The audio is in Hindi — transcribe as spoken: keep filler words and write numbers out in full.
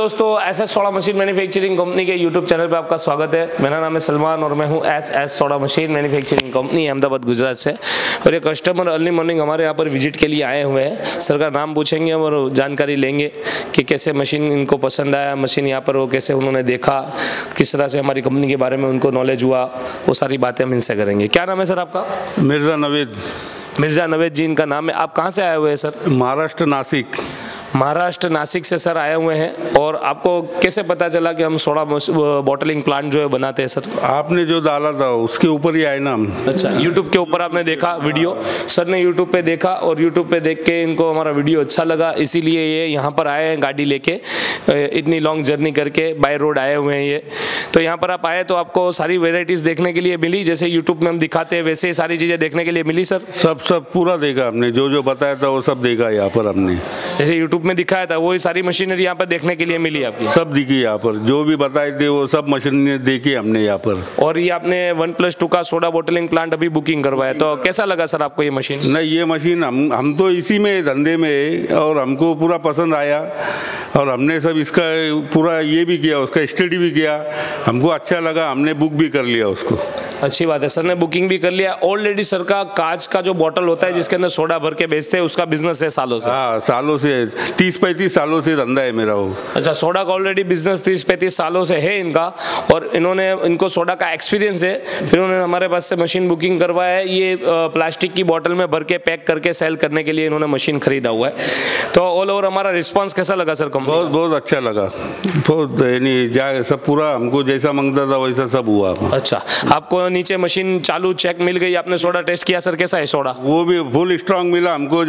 दोस्तों, S S soda machine manufacturing company के यूट्यूब चैनल पे आपका स्वागत है। मेरा नाम है सलमान और मैं हूं S S soda machine manufacturing company Ahmedabad Gujarat से। और ये कस्टमर अर्ली मॉर्निंग हमारे यहाँ पर विजिट के लिए आए हुए हैं। सर का नाम पूछेंगे और जानकारी लेंगे कि कैसे मशीन इनको पसंद आया, मशीन यहाँ पर वो कैसे उन्होंने देखा, किस तरह से हमारी कंपनी के बारे में उनको नॉलेज हुआ, वो सारी बातें हम इनसे करेंगे। क्या नाम है सर आपका? मिर्ज़ा नवेद। मिर्ज़ा नवेद जी इनका नाम है। आप कहाँ से आए हुए हैं सर? महाराष्ट्र नासिक। महाराष्ट्र नासिक से सर आए हुए हैं। और आपको कैसे पता चला कि हम सोडा बॉटलिंग प्लांट जो है बनाते हैं सर? आपने जो डाला था उसके ऊपर ही आए ना हम। अच्छा, यूट्यूब के ऊपर आपने देखा वीडियो, सर ने यूट्यूब पे देखा और यूट्यूब पे देख के इनको हमारा वीडियो अच्छा लगा, इसीलिए ये यहाँ पर आए हैं गाड़ी लेके, इतनी लॉन्ग जर्नी करके बाय रोड आए हुए हैं ये। तो यहाँ पर आप आए तो आपको सारी वेराइटीज़ देखने के लिए मिली, जैसे यूट्यूब में हम दिखाते हैं वैसे सारी चीज़ें देखने के लिए मिली सर? सब सब पूरा देखा हमने, जो जो बताया था वो सब देखा यहाँ पर हमने। जैसे यूट्यूब में दिखाया था वही सारी मशीनरी यहाँ पर देखने के लिए मिली आपकी? सब दिखी यहाँ पर, जो भी बताए थे वो सब मशीनरी देखी हमने यहाँ पर। और ये आपने वन प्लस टू का सोडा बॉटलिंग प्लांट अभी बुकिंग करवाया, तो कैसा लगा सर आपको ये मशीन? नहीं, ये मशीन हम हम तो इसी में धंधे में है और हमको पूरा पसंद आया और हमने सब इसका पूरा ये भी किया, उसका स्टडी भी किया, हमको अच्छा लगा, हमने बुक भी कर लिया उसको। अच्छी बात है, सर ने बुकिंग भी कर लिया। ऑलरेडी सर का कांच का जो बोतल होता है जिसके अंदर सोडा भर के बेचते हैं उसका बिजनेस है सालों से? हाँ, सालों से, तीस पैंतीस सालों से धंधा है मेरा वो। अच्छा, सोडा का ऑलरेडी बिजनेस तीस पैंतीस सालों से है इनका और इन्होंने इनको सोडा का एक्सपीरियंस है, फिर उन्होंने हमारे पास से मशीन बुकिंग करवाया है। ये प्लास्टिक की बोतल में भर के पैक करके सेल करने के लिए इन्होंने मशीन खरीदा हुआ है। तो ऑल ओवर हमारा रिस्पॉन्स कैसा लगा सर कंपनी? बहुत बहुत अच्छा लगा, बहुत यानी जा सब पूरा हमको जैसा मांगता था वैसा सब हुआ। अच्छा, आपको नीचे मशीन चालू चेक मिल गई, आपने सोडा टेस्ट किया सर, कैसा है सोडा? वो भी फुल स्ट्रांग मिला हमको।